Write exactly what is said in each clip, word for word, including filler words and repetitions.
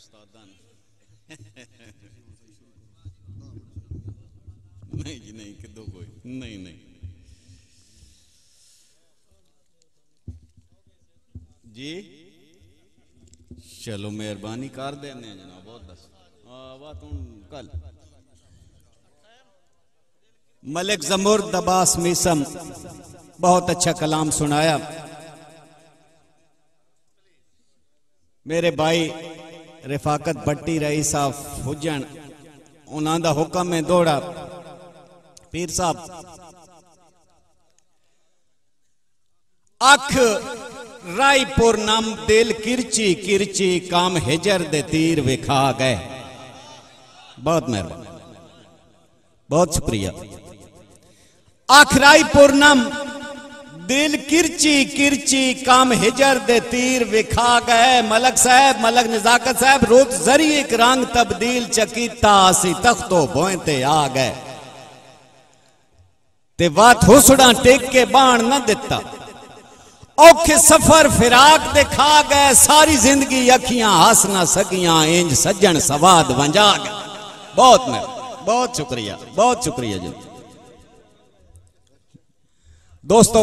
नहीं जी नहीं कि दो कोई नहीं नहीं जी चलो मेहरबानी कर देने जनाब बहुत दस बात कल मलिक जमुर दबास मीसम बहुत अच्छा कलाम सुनाया। मेरे भाई रिफाकत भट्टी रही साहब हुजन उन्हों का हुक्म में दौड़ा पीर साहब अख रायपुर नाम दिल किरची किरची काम हिजर दे तीर विखा गए। बहुत मेहरबानी बहुत शुक्रिया। अख रायपुर नाम दिल किरची किरची काम हिजर दे तीर विखा गए। मलक साहब मलक नजाकत साहब रोज जरी एक रंग तब्दील चकीता सी तख्तो बोएते आ गए ते वात हुसड़ा टेक के बाण न दिता औखे सफर फिराक दिखा गए। सारी जिंदगी अखियां हंस ना सकियां इंज सज्जन सवाद वंजा गए। बहुत मैं बहुत शुक्रिया बहुत शुक्रिया जी दोस्तों।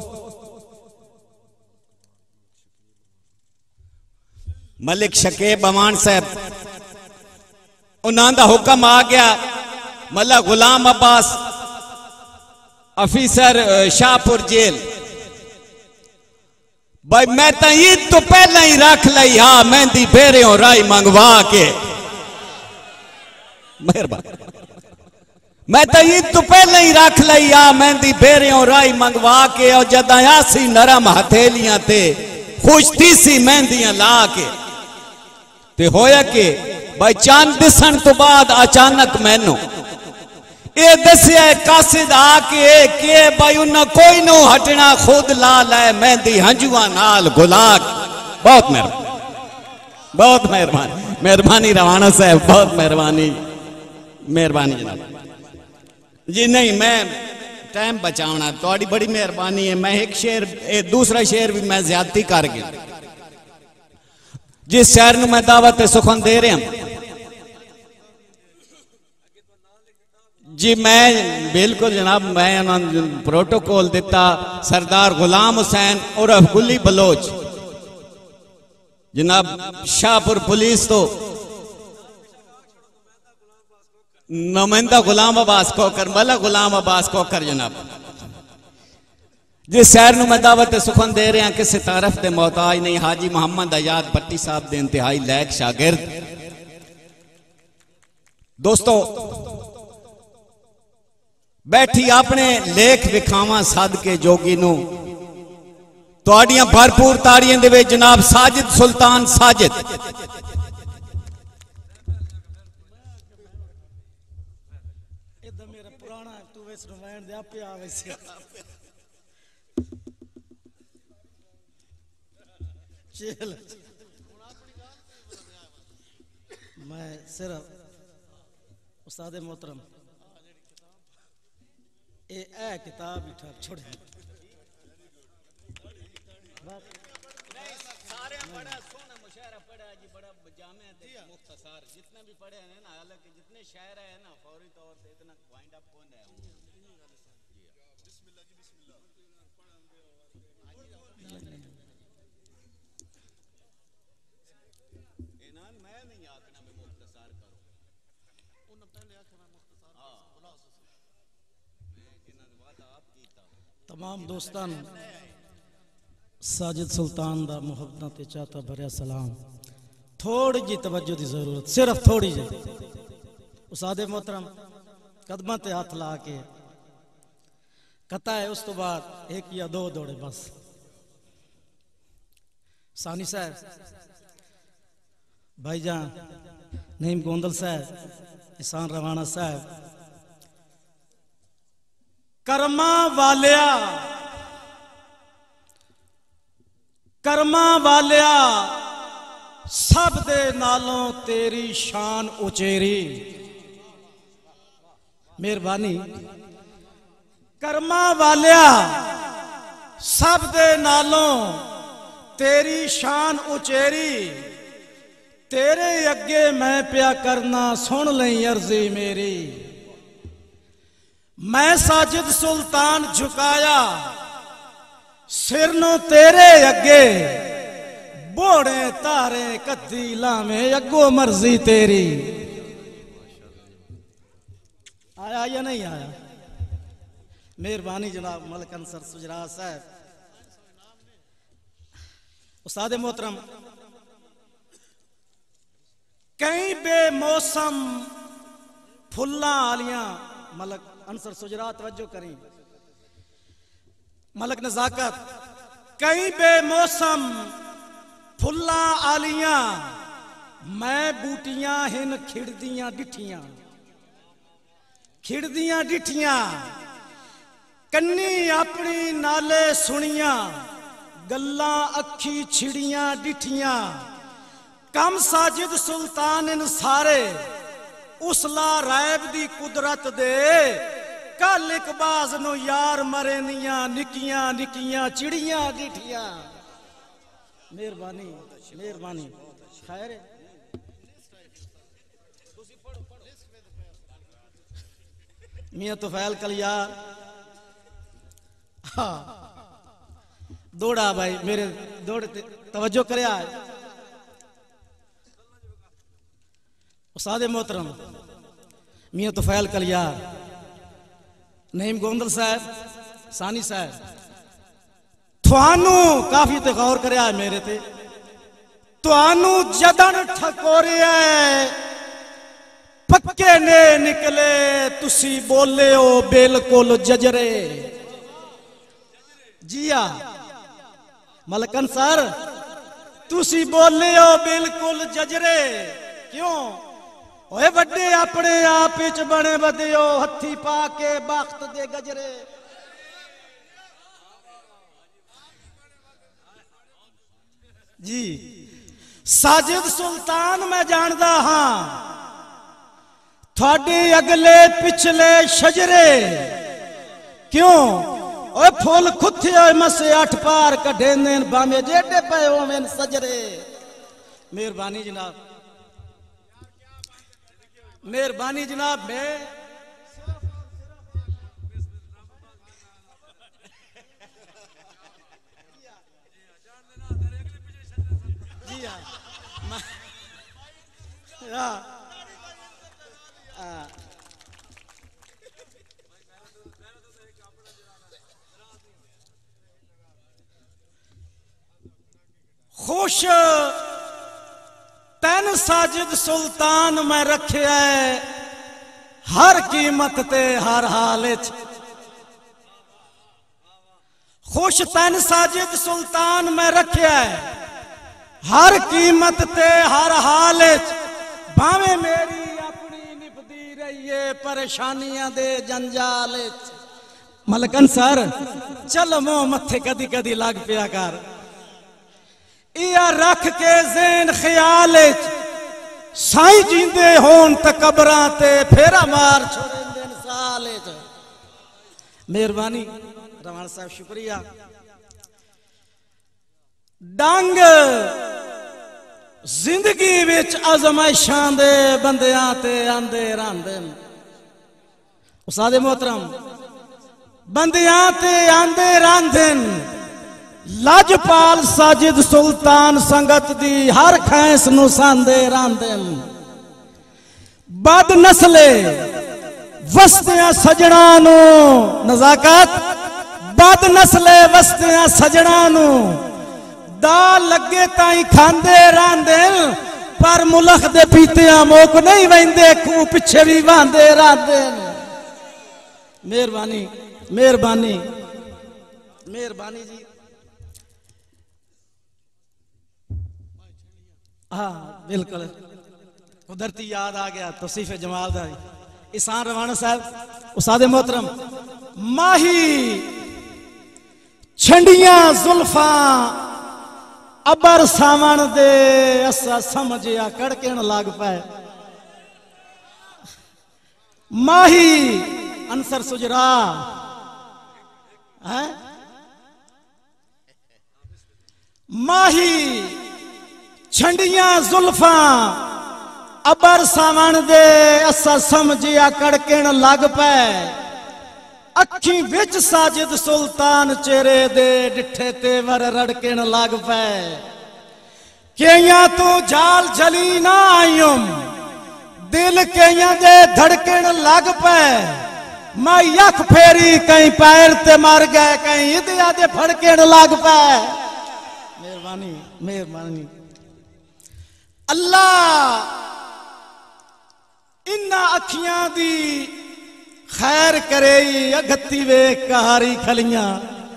मलिक शकीब अमान साहब उन्होंने हुक्म आ गया। मल्ला गुलाम अब्बास अफीसर शाहपुर जेल भाई मैं तो ईद तो पहले ही रख ली हाँ मेहंदी फेरे राई मंगवा के मेहरबानी मैं तो ईद तो पहले ही रख ली हाँ मेहंदी फेरे राई मंगवा के और जदाया सी नरम हथेलियां ते खुश थी सी मेहंदियां ला के ते होया के भाई चांद दिसन तो बाद अचानक मैनू ये दसिया कासिद आके के भाई उन्हें कोई नो हटना खुद ला लै मेहंदी हंजुआ नाल गुलाक। बहुत मेहरबानी बहुत मेहरबानी मेहरबानी रवाना साहब बहुत मेहरबानी मेहरबानी जनाब जी। नहीं मैं टाइम बचाना थोड़ी बड़ी मेहरबानी है। मैं एक शेर दूसरा शेर भी मैं ज्यादती कर गया जिस शहर में मैं दावत सुखन दे रहा जी मैं बिल्कुल जनाब मैं प्रोटोकॉल दिता सरदार गुलाम हुसैन उर्फ गुली बलोच जनाब शाहपुर पुलिस तो नुमाइंदा गुलाम अब्बास कोकर मल्ला गुलाम अब्बास कोकर जनाब जिस शहर में मैं दावत सुखन दे रहा किसी तारफ के मोहताज नहीं। हाजी मोहम्मद आजाद भट्टी साहब के इंतहाई लैक शागिर्द। दोस्तों बैठी अपने लेख विखावा सद के जोगी नू तुहाडियां भरपूर ताड़ियां दे विच जनाब साजिद सुल्तान साजिद मेरा पुराना तू वैस रवायण दे आपे आवे से चल मैं सिर्फ उस्ताद मोहतरम ए ए किताब लिखा छोड़ सारे बड़ा सोना मुशायरा पढ़ा जी बड़ा जामे ते मुख्तसर जितने भी पढ़े हैं ना हालांकि जितने शायर है ना फौरी तौर पे इतना वाइंड अप कौन है बिस्मिल्लाह जी बिस्मिल्लाह इनान मैं नहीं आखना मैं मुख्तसर करूं उन पहले आखना मुख्तसर हां तमाम दोस्तान साजिद सुल्तान दा मुहब्बत चाहता भरिया सलाम। थोड़ी जी तवज्जो की जरूरत सिर्फ थोड़ी जी उस्ताद मोहतरम कदमां ते हाथ ला के कता है उस तो बाद एक या दो दौड़े बस। सानी साहब भाईजान नईम गोंदल साहब इसान रवाना साहब कर्मा वालिया कर्मा वालिया सब दे नालों तेरी शान उचेरी। मेहरबानी कर्मा वालिया सब दे नालों तेरी शान उचेरी तेरे अगे मैं प्या करना सुन लई अर्जी मेरी। मैं साजिद सुल्तान झुकाया सिर नो तेरे अगे, बोड़े तारे कद्दी लावे अगो मर्जी तेरी। आया या नहीं आया? मेहरबानी जनाब मलक अंसर सुजरा साहब। उस्ताद मोहतरम, कई बेमौसम फुल्ला आलियां, मलक अंसर सुजरा तवज्जो करें, मलक नजाकत, कई बेमौसम फुल्ला आलियां, मैं बूटियां हिन खिड़दियां डिठियां, खिड़दियां डिठियां, कन्नी अपनी नाले सुनियां, गल्लां अखी छिड़ियां डिठियां। कम साजिद सुल्तान इन सारे उसला रैब दी कुदरत दे, कल इकबाज नो यार मरे नियां निकियां निकियां चिड़ियां डिठियां। मेहरबानी मेहरबानी खैर है। मियां तुफैल कलियार, हाँ दौड़ा भाई मेरे दौड़े तवज्जो करया है। उस्ताद मोहतरम मियां तुफैल कलियार, नईम गोंदल साहब, सानी साहब, थानू काफी ते गौर करया है मेरे ते। थानू जदन ठकोरिया पक्के ने निकले, तुसी बोले हो बिल्कुल जजरे। जिया मलकन सर, तुसी बोले हो बिल्कुल जजरे। क्यों ओए बड़े अपने आप च बने बदियो, हथी पा के बख्त दे गजरे। जी साजिद सुल्तान मैं जानदा हाँ, थोड़े अगले पिछले शजरे। क्यों ओए फुल खुथे मसे अठ पार कढ़े ने, बामे जेडे पे ओवें सजरे। मेहरबानी जनाब, मेहरबानी जनाब। मैं जी हाँ हाँ खुश तैन साजिद सुल्तान मैं रखिया है, हर कीमत ते हर हाल च। खुश तैन साजिद सुल्तान मैं रखिया है, हर कीमत ते हर हाल च। भावे मेरी अपनी निभदी रहिए परेशानियां दे जंजाल च। मलकन सर चल मोह मथे कदी कदी लग पिया कर, इया रख के ज़हन ख्याल साईं जींदे होन त कबरां ते फेरा मार छोड़ेंदे साल। मेहरबानी रवान साहब, शुक्रिया। डंग जिंदगी विच आजमाइशां दे बंदियां ते आंदे रहिंदे। उस्ताद मोहतरम बंदियां ते आंदे रहिंदे। लजपाल साजिद सुल्तान संगत दी हर खैस नूं सांदे रहिंदे। बद नस्ले वस्तियां सजना नूं नजाकत, बद नस्ले वस्तियां सजना नूं दा लगे ताई खांदे रहिंदे, पर मुलख दे पीतियां मोक नहीं वहिंदे, खूह पिछे भी वांदे रहिंदे। मेहरबानी मेहरबानी मेहरबानी जी। हाँ बिल्कुल कुदरती याद आ गया, तौसीफ जमाल दा इसान रवाना साहब। उस्ताद मोहतरम माही छंडियां जुल्फा अबर सावन दे, असा समझिया कड़कन लग पाए। माही अंसर सुजरा है, माही छंडियां जुल्फा अबर सावण दे असा समझिया कड़कण लग पे अखी विच साजिद सुल्तान चेहरे दे डिठे तेवर रड़कण लग पे केया तू जाल जली ना आयुम दिल केया दे धड़कण लग पे मैं यख फेरी कहीं पैर ते मर गए कहीं इदिया दे फड़कण लग पे। मेहरबानी मेहरबानी अल्लाह इन्ना अखियां दी खैर करे अगती वे कहारी खलियां।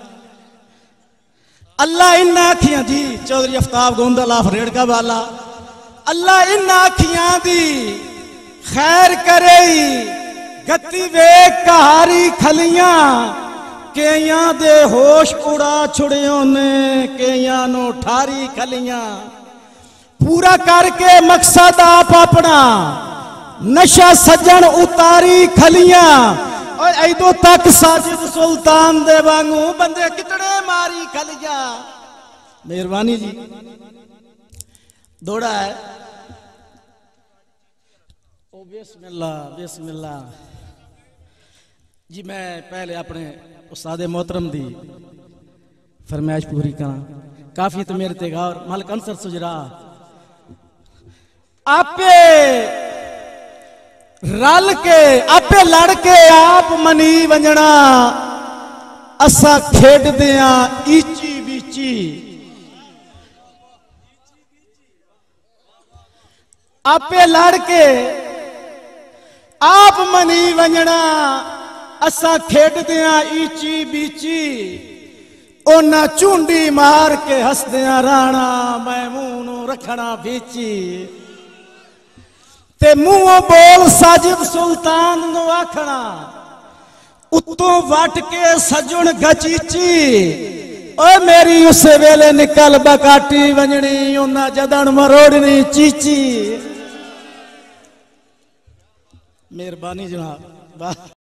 अल्लाह इन्ना अखियां जी चौधरी आफ्ताब गोंदल आफ रेड़का वाला अल्लाह इन्ना अखियां दी खैर करे गति वे कहारी खलियां केया दे होश उड़ा छुड़ियों ने केया नो ठारी खलियां पूरा करके मकसद आप अपना नशा सजन उतारी खलियां और ऐदो तक साजिद सुल्तान दे वांगू बंदे कितने मारी खलियां। मेहरबानी जी दौड़ा है ओ बिस्मिल्लाह बिस्मिल्लाह जी। मैं पहले अपने उस्ताद मोहतरम दी फरमाइश पूरी करा काफी तो मेरे ते गौर मालिक अंसर सुजरा आपे रल के आपे लड़ के आप मनी वंजना असा खेड दिया ईची बीची आपे लड़ के आप मनी वंजना असा खेड दिया ईची बीची ओना चूंडी मार के हसदिया राणा मैं मुंह रखना बीची ते मुंह बोल साजिद सुल्तान नो आखना उत्तों वट के सजुन गचीची ओ मेरी उस वेले निकल बकाटी वंजनी उन्ना जदन मरोड़नी चीची। मेहरबानी जनाब।